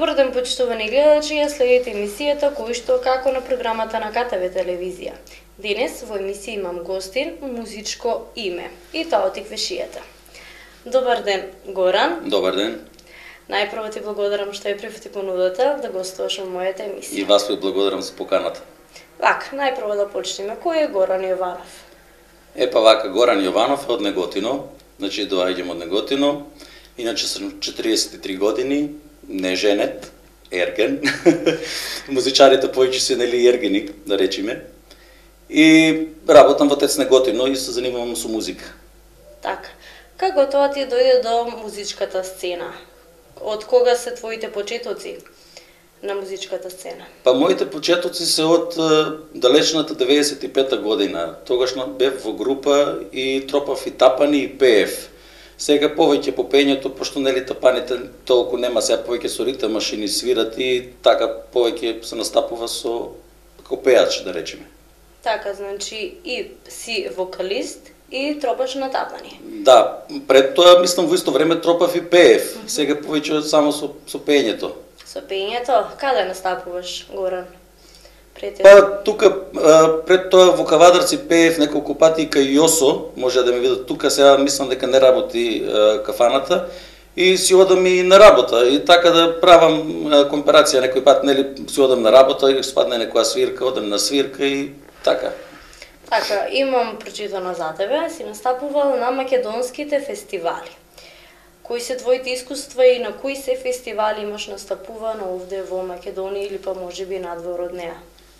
Добар ден, почитувани гледачи, ја следите емисијата кој што како на програмата на КТВ телевизија. Денес во емисија имам гостин музичко име и тоа од Иквешијата. Добар ден, Горан. Добар ден. Најпрво ти благодарам што ја прифати понудата да гостуваш во мојата емисија. И вас ви благодарам за поканата. Вака, најпрво да почнеме. Кој е Горан Јованов? Вака, Горан Јованов е од Неготино, значи доаѓам од Неготино. Иначе сум 43 години, не женет, ерген. Музичарите повеќе се нели ергени, да речеме. И работам во ТЕЦ Неготино и се занимавам со музика. Така. Како тоа ти дојде до музичката сцена? Од кога се твоите почетоци на музичката сцена? Моите почетоци се од далечната 95-та година. Тогаш бев во група и тропав и тапани и пеев. Сега повеќе по пењето, пошто нели тапаните толку нема, сега повеќе со ритм машини свират и така повеќе се настапува со како пеач, да речеме. Така, значи и си вокалист и тропаш на тапани. Да, пред тоа мислам во исто време тропав и пеев. Сега повеќе само со пењето. Со пењето, каде настапуваш, Горан? Тука пред тоа во Кавадарци пеев неколку пати и кај Јосо, може да ме видат тука, сега мислам дека не работи кафаната и си одам и на работа и така да правам компарација некој пат, нели си одам на работа и спадне некоја свирка, одам на свирка и така. Така, имам прочитано за тебе, си настапувал на македонските фестивали. Кои се твоите искуства и на кои се фестивали имаш настапувано овде во Македонија или можеби надвор од неа?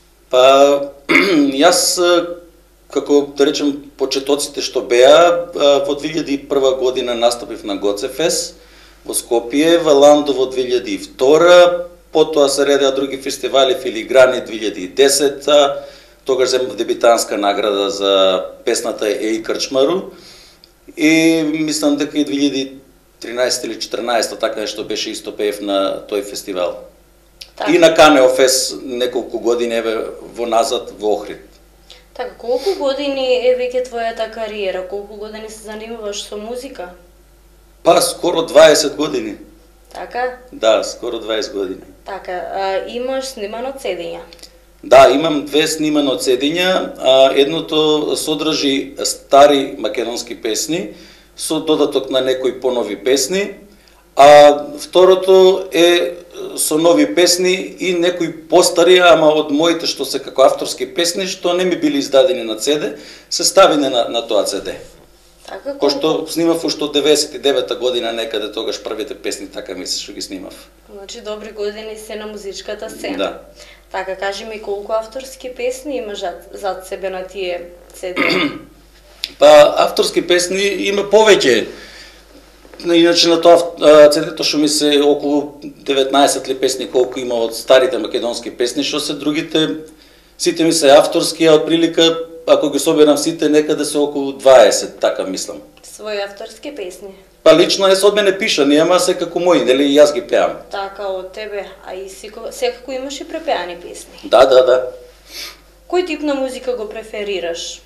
Јас, како да речем почетоците што беа, во 2001 година настапив на Гоцефес во Скопје, во Ландо во 2002, потоа се редеа други фестивали, Филиграни 2010, тогаш земав дебитанска награда за песната Еј Крчмару и мислам дека и 2013 или 2014 така нешто беше исто пеев на тој фестивал. Так. И на Канео Фес неколку години во назад во Охрид. Така, колку години е веќе твојата кариера? Колку години се занимаваш со музика? Скоро 20 години. Така? Да, скоро 20 години. Така, имаш снимано цедења? Да, имам 2 снимано цедења. Едното содржи стари македонски песни со додаток на некои понови песни, а второто е со нови песни и некои постари, ама од моите што се како авторски песни, што не ми били издадени на CD, се ставени на тоа CD. Така, кој што снимав уште од 99-та година некаде, тогаш првите песни така мислиш што ги снимав. Значи добри години се на музичката сцена. Да. Така, кажи ми колку авторски песни имаш зад себе на тие CD? Авторски песни има повеќе. Иначе на тоа CD-то што ми се околу 19 ли песни колку има од старите македонски песни, што се другите, сите ми се авторски, а од прилика, ако ги соберам сите, некаде се околу 20, така мислам. Своји авторски песни? Лично не се од мене пишани, ама се како мои, нели јас ги пеам. Така, од тебе, а и секако имаш и препеани песни? Да. Кој тип на музика го преферираш?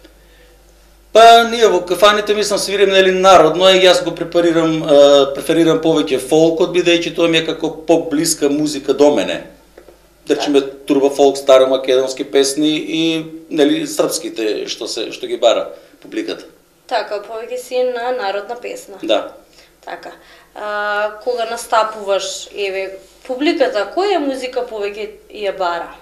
Ние во кафаните мислам свирим нели народно, и јас го преферирам повеќе фолкот, бидејќи тоа ми е како поблиска музика до мене. Да речеме турба фолк, старо македонски песни и нели српските што ги бара публиката. Така, повеќе си на народна песна. Да. Така. Кога настапуваш, публиката која музика повеќе ја бара?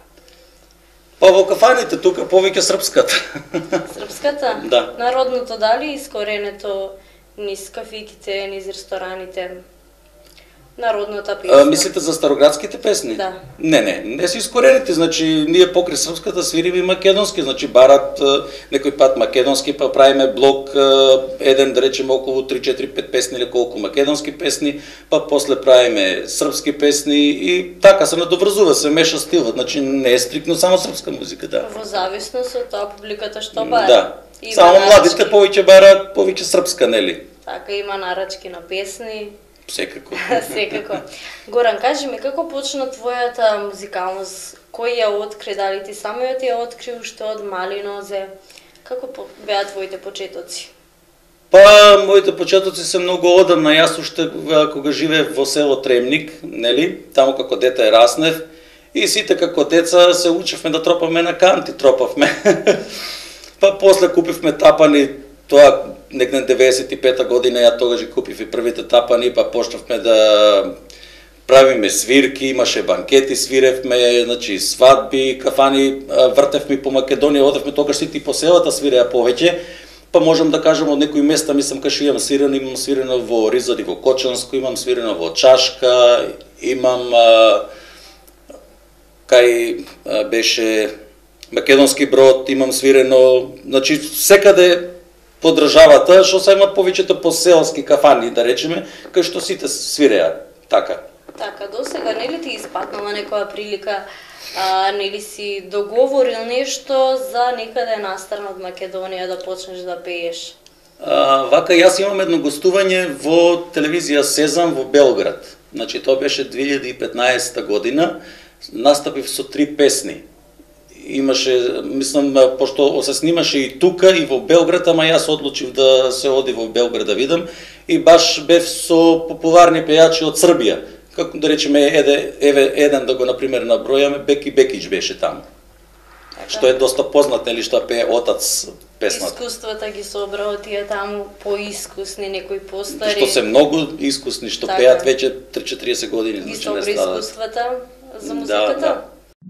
Во кафаните тука повеќе српската. Српската? Да. Народното дали искоренето низ кафиките, низ рестораните? Народната песна. Мислите за староградските песни? Да. Не се искорените, значи ние покрај српската свириме и македонски, значи барат некој пат македонски, па правиме блок еден, да речеме околу 3-4-5 песни или колку македонски песни, па после правиме српски песни и така се надоврзува, се меша стилот, значи не е стрикно само српска музика, да. Во зависност од тоа публиката што бара. Да. Само младите повеќе бараат повеќе српска, нели? Така, има нарачки на песни. Секако. Секако. Горан, кажи ми, како почна твојата музикалност? Кој ја откри? Дали ти самиот ја откри уште од мали нозе? Како беа твоите почетоци? Па, моите почетоци се многу одамна. Јас уште кога живеев во село Тремник, нели, таму како дете раснев, и сите како деца се учевме да тропаме на канти, тропавме. Па после купивме тапани, тоа некне 95-та година, ја тогаш ги купив и првите тапани, па почнавме да правиме свирки, имаше банкети, свиревме, значи свадби, кафани, вртевме по Македонија, одевме тогаш сите по селата свиреа повеќе. Па можам да кажам од некои места, мислам кај имам свирено во Ризади, во Кочанско, имам свирено во Чашка, имам кај беше Македонски Брод, имам свирено, значи секаде по државата, што се имат повеќето по селски кафани, да речеме, кај што сите свиреа, така. Така, досега нели ти испаднала некоја прилика, нели си договорил нешто за некаде настрана од Македонија да почнеш да пееш? Вака, јас имам едно гостување во телевизија Сезам во Белград. Значи, тоа беше 2015 година, настапив со 3 песни. Имаше, мислам, пошто се снимаше и тука и во Белград, ама јас одлучив да се оди во Белград да видам и баш бев со популарни пејачи од Србија. Како да речеме, еден да го например набројаме, Беки Бекич беше таму. Така. Што е доста познат, нели, што пее отац песната. Искуствата ги собраа тие таму поискусни, некои постари. Што се многу искусни, што така, пеат веќе 30-40 години. Ги собра искуствата за музиката? Да.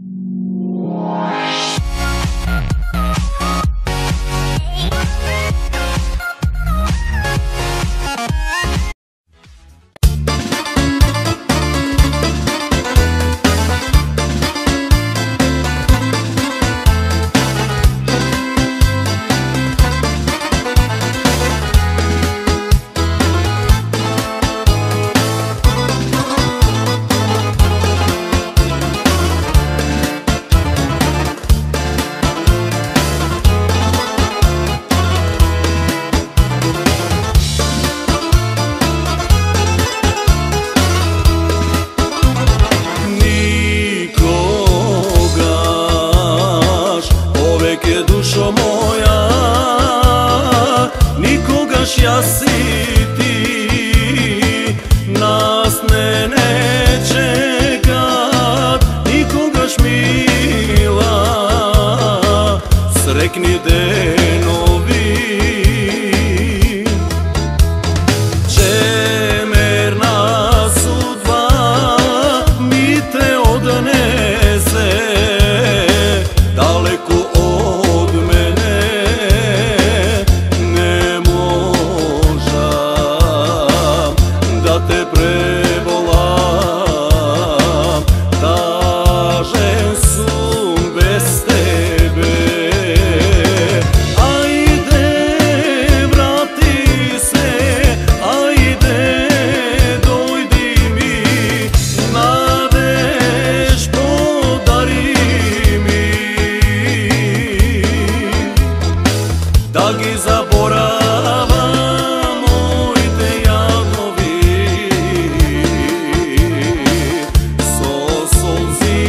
Јас и ти нас не чекат никогаш, мила, срекни денови. Чемерна судба ми те однесе далеко од мене. Да ги заборава моите јаднови, со солзи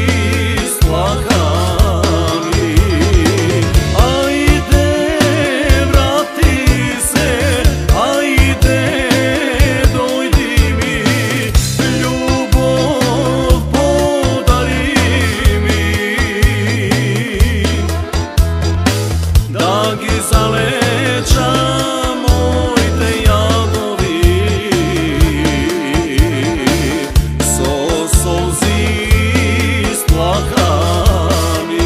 сплакани. Ајде, врати се, ајде, дојди ми, љубов подари ми. Да ги залеча моите јаднови, со солзи сплакани.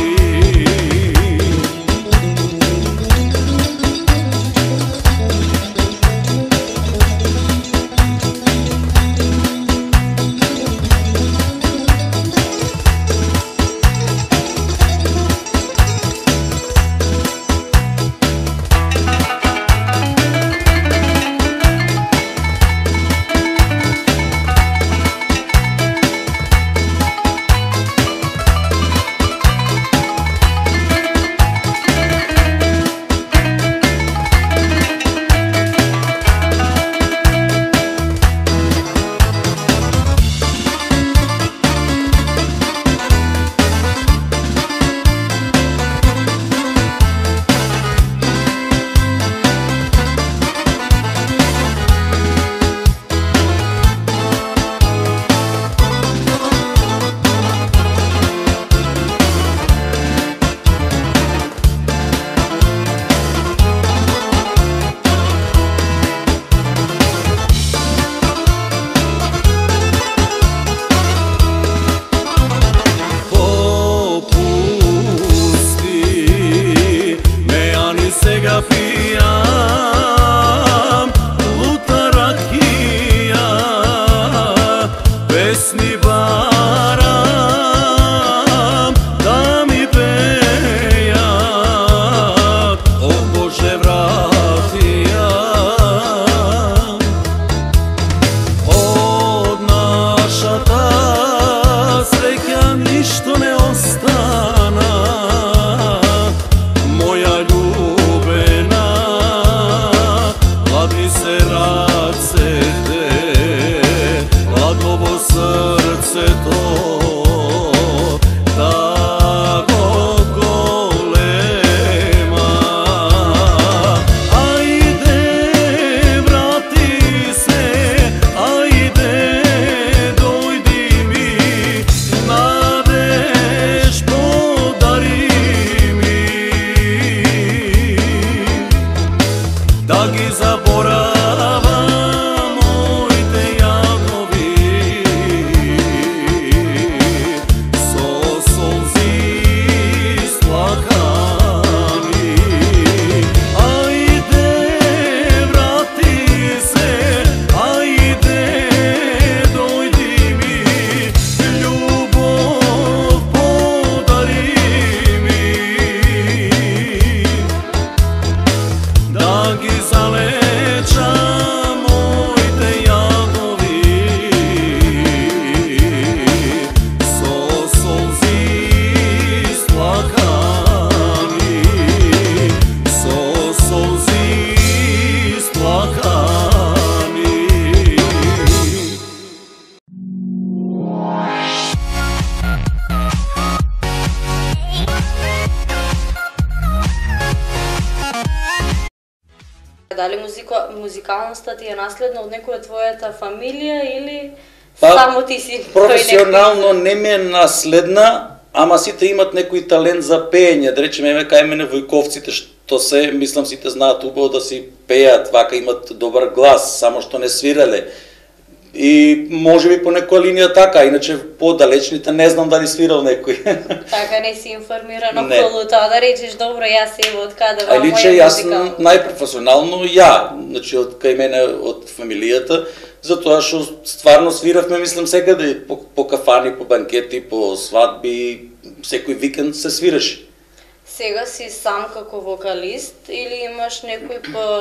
Дали музикалноста ти е наследна од некоја твојата фамилија или Па, само ти си професионално не ми е наследна, ама сите имат некој талент за пеење. Да речеме, кај мене војковците што се, мислам сите знаат убаво да си пеат, вака имат добар глас, само што не свирале. И може би по некоја линија така, иначе по-далечните не знам дали свирал некој. Така не си информиран околу тоа, да речеш добро, јас ево од каде вам моја личе, јас музика. најпрофесионално значи од кај мене од фамилијата, затоа што стварно свиравме, мислам секаде по кафани, по банкети, по свадби, секој викенд се свираше. Сега си сам како вокалист или имаш некој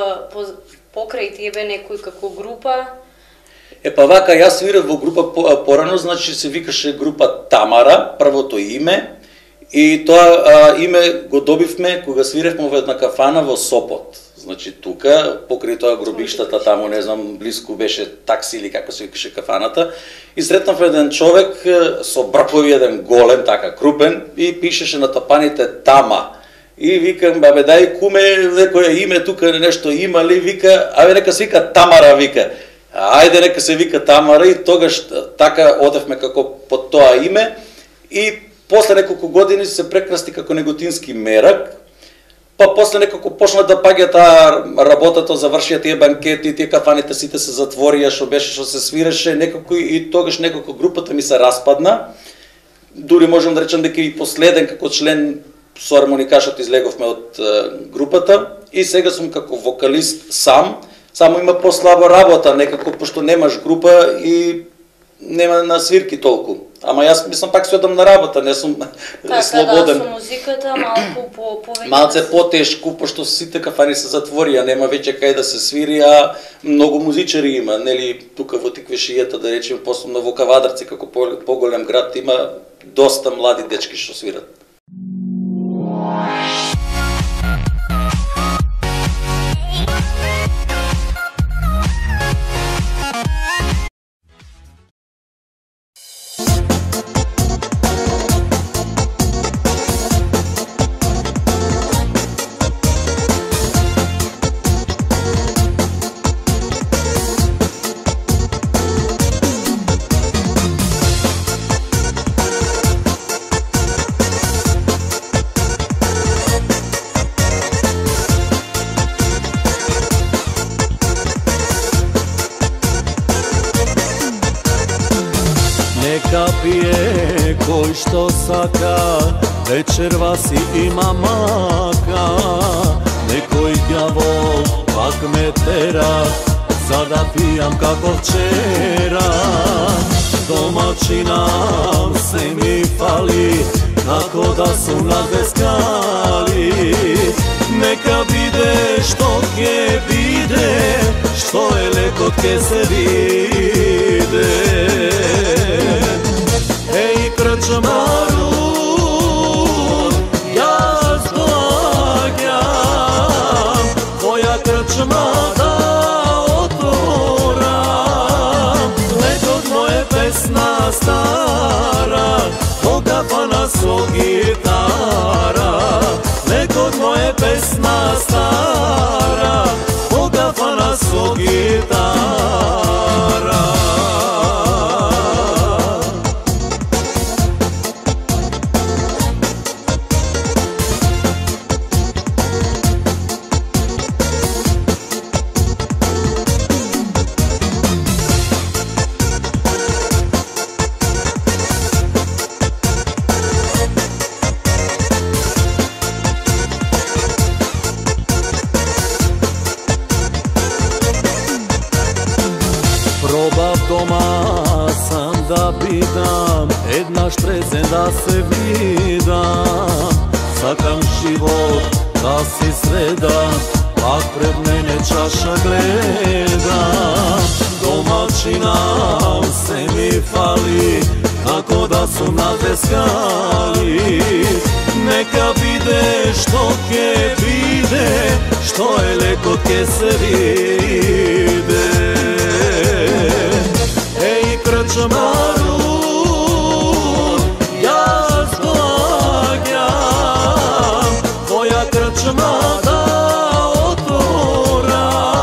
покрај тебе некој како група? Па вака, јас свирав во група порано, значи се викаше група Тамара, првото име, и тоа име го добивме кога свиравме во една кафана во Сопот. Значи тука, покрај тоа гробиштата таму, не знам, блиску беше такси или како се викаше кафаната, и сретнав еден човек со бркови, еден голем, така крупен, и пишеше на тапаните Тама. И викам, бабе, дај куме, некоја име тука, нешто има ли, вика, абе нека се вика Тамара, вика. Ајде нека се вика Тамара, и тогаш така одевме како под тоа име, и после неколку години се прекрасти како Неготински мерак, па после некако почна да паѓа таа работата, завршија тие банкети, тие кафаните сите се затворија, што беше, што се свиреше, некако и тогаш некако групата ми се распадна. Дури можам да речам дека и последен како член со армоникашот излеговме од групата, и сега сум како вокалист сам. Само има послаба работа, некако, пошто немаш група и нема на свирки толку. Ама јас мислам пак се одам на работа, не сум слободен. Така, да, со музиката малку повеќе. Малце потешко, пошто сите кафани се затворија, нема веќе кај да се свири, а многу музичари има, нели, тука во Тиквешијата, да речем, посебно во Кавадарци, како поголем град, има доста млади дечки што свират. Neka pije koji što saka, večerva si ima maka. Nekoj djavol pak me tera, sada pijam kako včera. Domaćina se mi fali, kako da su nadveskali. Neka vide što ke vide, što je leko ke se vide. Ej krčmaru, ja zdoagjam, tvoja krčma da otvoram. Nekog moje pesna stara, koga pa na svog gitara. Nekog moje pesna stara, koga pa na svog gitara. Probав doma sam da pitam, jedna štrezen da se vidam. Sakam život da si sredan, pak pred mene čaša gleda. Domaćina se mi fali, kako da su nadveskali. Neka vide što ke vide, što je leko ke se vide. Ej krčmaru, ja zdoagjam, tvoja krčma da otvoram.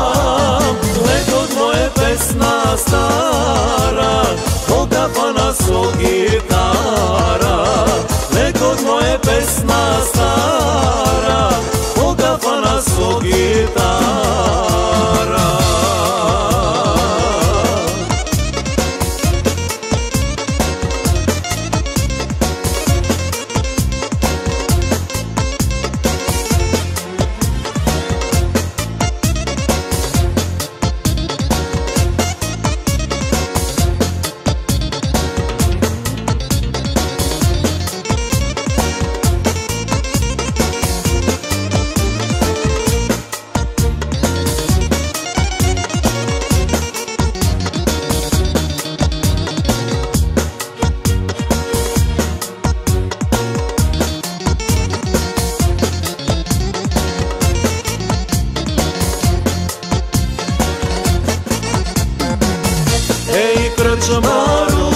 krčmaru,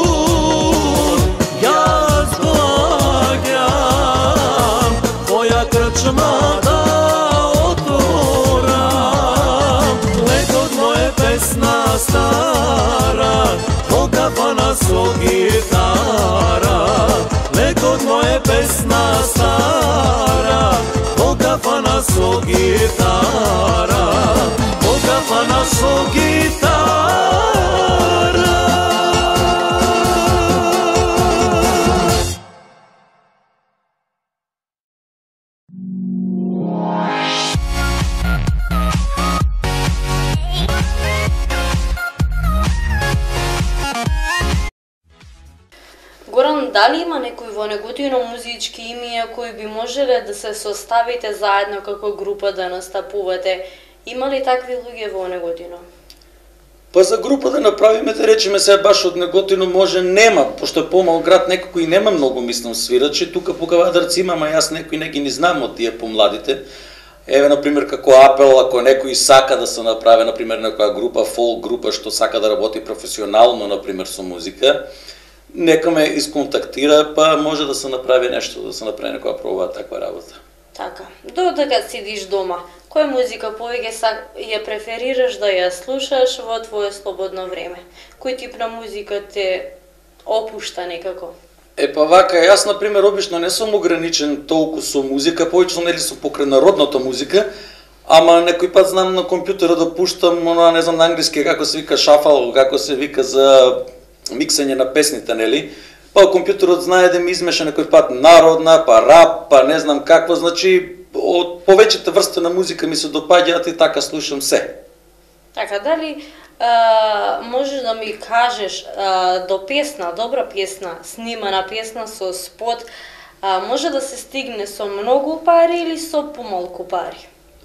jaz doagjam, tvoja krčma da otvoram. Lekot moje pesna stara, do kafana so gitara. Lekot moje pesna stara, do kafana so gitara. Do kafana so gitara. Горан, дали има некои во Неготино музички имија кои би можеле да се составите заедно како група да настапувате? Има ли такви луѓе во Неготино? Па за група да направиме, да речеме се баш од Неготино може нема, пошто е помал град, некој нема многу мислам свирачи, тука по Кавадарци имам, а јас некои не ги не знам од тие помладите. Еве, например, како апел, ако некој сака да се направи, например, некоја група, фолк група, што сака да работи професионално, например, со музика, нека ме исконтактира, па може да се направи нешто, да се направи некоја пробава таква работа. Така, додека сидиш дома, која музика повеќе ја преферираш да ја слушаш во твое слободно време? Кој тип на музика те опушта некако? Па вака, јас, например, обично не сум ограничен толку со музика, повеќе нели сум покрај народната музика, ама некој пат знам на компјутерот да пуштам, не знам на англиски како се вика шафал, како се вика за миксање на песните, нели? Па компјутерот знае да ми измеша некој пат народна, па рап, па не знам каква, значи од повеќата врста на музика ми се допаѓаат и така слушам се. Така, дали можеш да ми кажеш до песна, добра песна, снимана песна со спот, може да се стигне со многу пари или со помалку пари?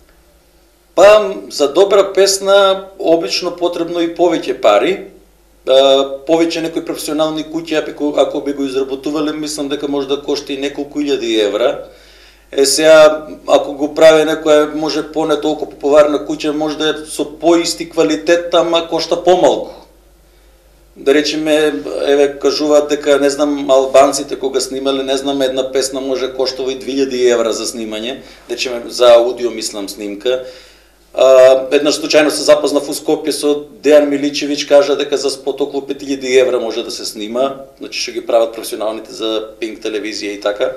Па за добра песна обично потребно и повеќе пари. Повеќе некои професионални куќи, ако би го изработувале, мислам дека може да кошти и неколку илјади евра. Сега, ако го прави некоја, може не толку популарна куќа, може да е со поисти квалитет, ама кошта помалку. Да речеме, еве, кажуваат дека, не знам, албанците кога снимале, не знам, една песна може коштува и 2000 евра за снимање, да речеме, за аудио, мислам, снимка. Еднаш случајно се запознав у Скопје со Дејан Миличевиќ, кажа дека за спот околу 5000 евра може да се снима, значи што ги прават професионалните за Пинк телевизија и така.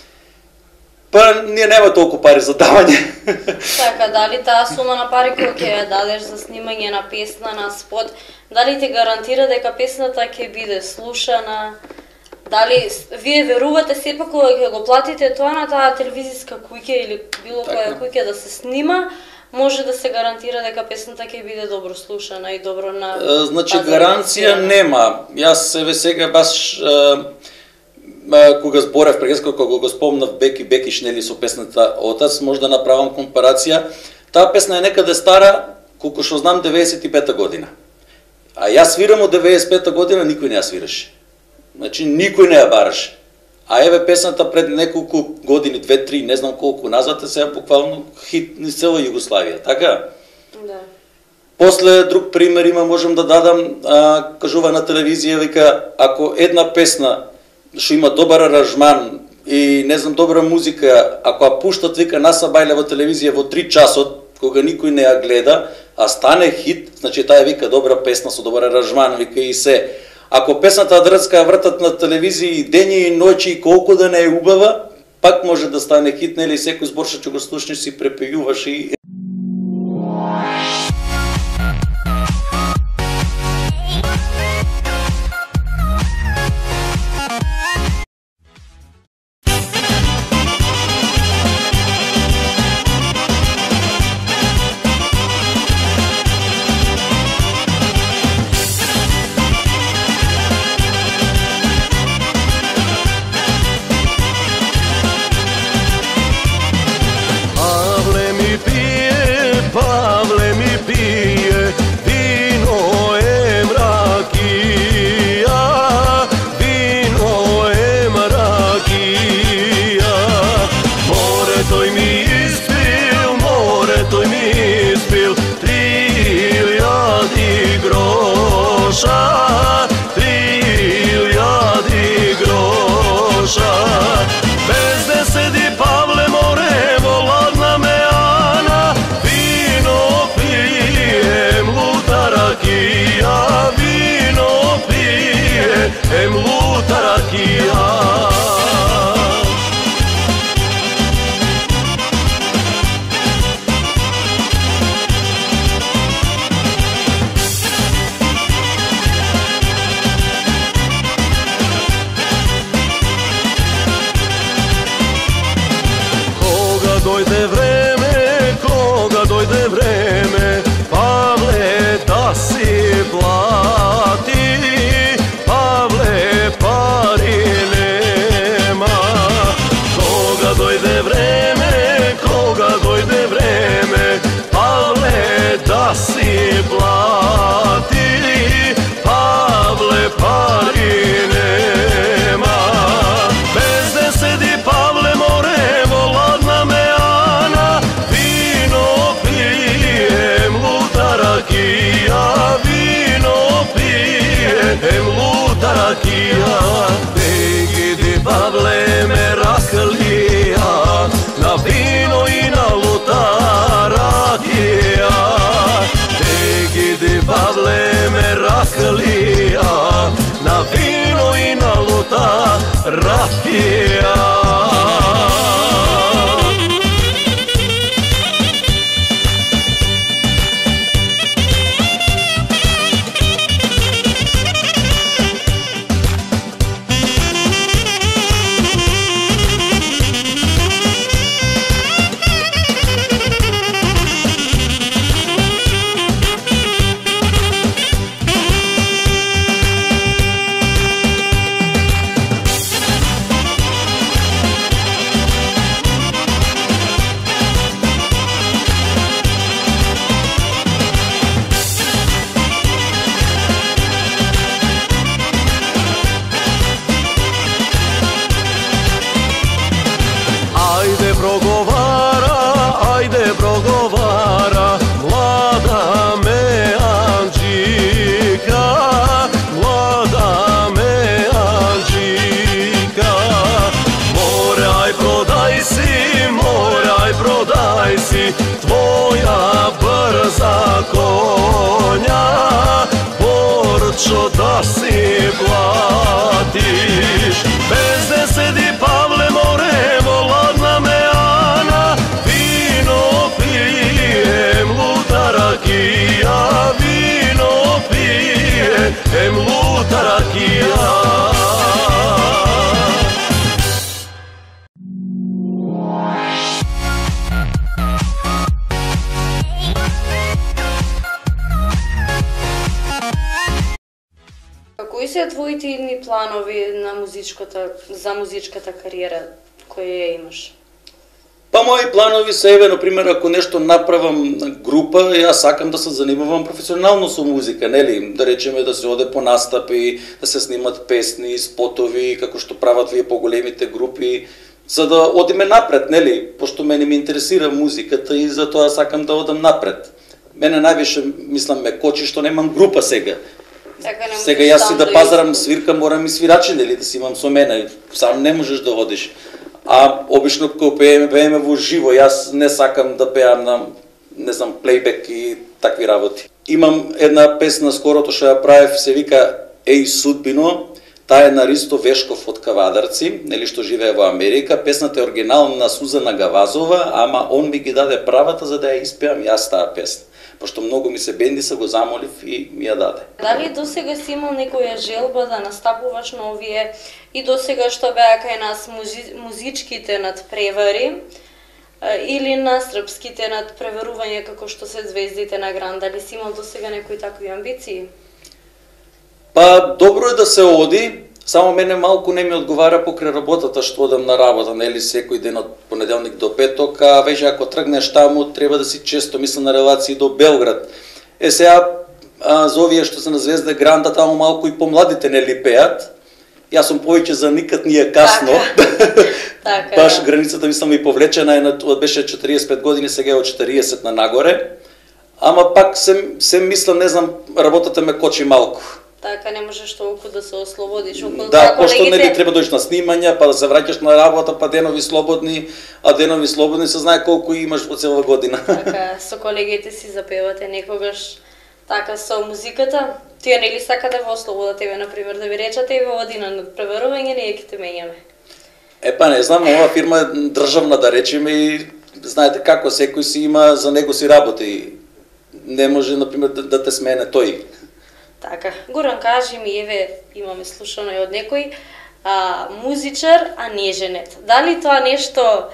Па ние нема толку пари за давање. Така, дали таа сума на пари која ќе ја дадеш за снимање на песна, на спот, дали те гарантира дека песната ќе биде слушана? Дали вие верувате сепак кога ќе го платите тоа на таа телевизиска куќа или било која куќа да се снима, може да се гарантира дека песната ќе биде добро слушана и добро на... Значи, гаранција нема. Јас еве сега баш кога зборев пред кога го спомнав Беки Бекиш, нели, со песната Отац, може да направам компарација. Таа песна е некаде стара, колку што знам, 95-та година. А јас свирам од 95-та година, никој не ја свираше. Значи, никој не ја бараше. А еве песната пред неколку години, 2-3, не знам колку назад, е сега буквално хит низ цела Југославија, така? Да. После друг пример има, можем да дадам, кажува на телевизија, вика, ако една песна што има добар аранжман и не знам добра музика, ако ја пуштат, вика, на Сабајле во телевизија во 3 часот, кога никој не ја гледа, а стане хит, значи таа вика добра песна со добар аранжман, вика и се. Ако песната дрска вртат на телевизија и дењи и ноќи и колку да не е убава, пак може да стане хит, нели, секој збор што го слушнеш си препејуваш и... groša doјде време, кога дојде време, Павле, да си плати, Павле, пари нема. Кога дојде време, Павле, да си плати, Павле, пари нема. Без да седи Павле море, ладна ме Ана, вино пием, лута ракија, вино пием, лута ракија. Беги Павле ме раклија, на вино и на лута ракија. Беги Павле ме раклија, на вино и на лута ракија. Ајде проговара, млада ме Анџика, млада ме Анџика. Морај продај си твоја брза конја, порчо да си платиш. Без да седи Павле море, ладна ме Ана, вино пием, лута ракија, вино пием, лута ракија. Кои се твоите идни планови за музичката кариера која ја имаш? Па мои планови се еве, например, ако нешто направам група, јас сакам да се занимавам професионално со музика, нели? Да речеме да се оде по настапи, да се снимат песни, спотови, како што прават вие поголемите групи, за да одиме напред, нели? Пошто мене ми интересира музиката и затоа сакам да одам напред. Мене највише, мислам, ме кочи што немам група сега. Сега јас си да пазарам свирка, морам и свирачи, нели, да си имам со мене. Сам не можеш да одиш. А обично кога пееме во живо, јас не сакам да пеам на, не знам, плейбек и такви работи. Имам една песна скорото што ја правев, се вика Еј судбино, таа е на Ристо Вешков од Кавадарци, нели, што живее во Америка. Песната е оригинал на Сузана Гавазова, ама он ми ги даде правата за да ја испеам јас таа песна. Пошто многу ми се бенди, се го замолив и ми ја даде. Дали досега си имал некоја желба да настапуваш на овие и досега што беа кај нас музичките надпревари или на српските надпреварувања како што се звездите на Гранд? Дали си имал досега некои такви амбиции? Па добро е да се оди, само мене малку не ми одговара покрај работата што одам на работа, нели, секој ден од понеделник до петок, а веќе ако тргнеш таму треба да си често, мислам, на релации до Белград. Сега за овие што се на Звезда Гранда, таму малку и помладите нели пеат. Јас сум повеќе за никад ни е касно. Така. Баш границата мислам и повлечена е, беше 45 години, сега е од 40 на нагоре. Ама пак се мислам, не знам, работата ме кочи малку. Така, не можеш толку да се ослободиш. Да, пошто нели треба дојдеш на снимања, па да се враќаш на работа, па денови слободни, а денови слободни се знае колку имаш во цела година. Така, со колегите си запевате некогаш така со музиката. Тие нели сака да во ослободат тебе, например, да ви речат еве оди на надпреварување, ние ќе те менјаме. Па не знам, ова фирма е државна, да речеме, и знаете како секој си има за него си работи. Не може, например, да те смене тој. Така, Горан, кажи ми, еве, имаме слушано и од некој музичар, а не женет. Дали тоа нешто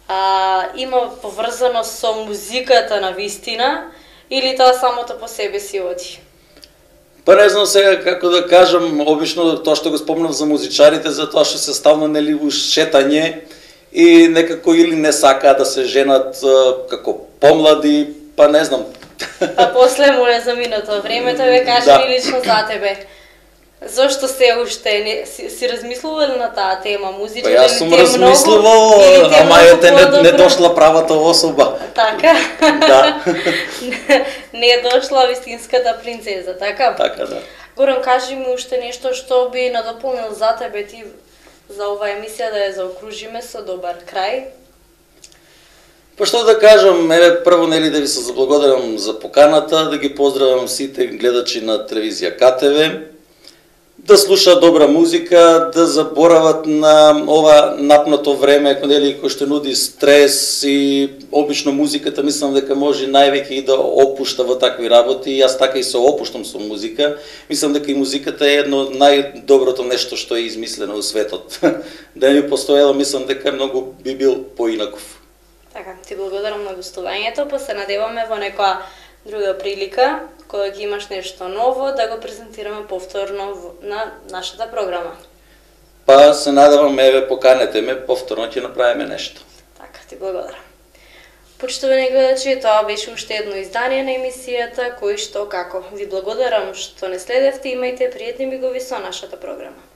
има поврзано со музиката на вистина или тоа самото по себе си оди? Па не знам сега како да кажам, обично тоа што го спомнав за музичарите, за тоа што се ставно нели шетање и некако или не сакаат да се женат како помлади, па не знам. Па после му е заминато времето, ве кажи ми лично за тебе. Зошто се уште си размислувал на таа тема музичка? Па јас сум размислувал, ама ете не дошла правата особа. Така? Да. Не е дошла вистинската принцеза, така? Така, да. Горан, кажи ми уште нешто што би надополнил за тебе ти за оваа емисија да ја заокружиме со добар крај. Па што да кажам, еве прво нели да ви се заблагодарам за поканата, да ги поздравам сите гледачи на телевизија КТВ, да слушаат добра музика, да заборават на ова напнато време нели кој што нуди стрес и обично музиката мислам дека може највеќе и да опушта во такви работи. Јас така и се опуштам со музика. Мислам дека и музиката е едно од најдоброто нешто што е измислено во светот. Да не би постоело, мислам дека многу би бил поинаков. Така, ти благодарам на гостувањето, па се надеваме во некоја друга прилика, кога ќе имаш нешто ново, да го презентираме повторно на нашата програма. Па се надевам, еве поканете ме, повторно ќе направиме нешто. Така, ти благодарам. Почитувани гледачи, тоа беше уште едно издание на емисијата Кој што како. Ви благодарам што не следевте, имајте пријатни мигови со нашата програма.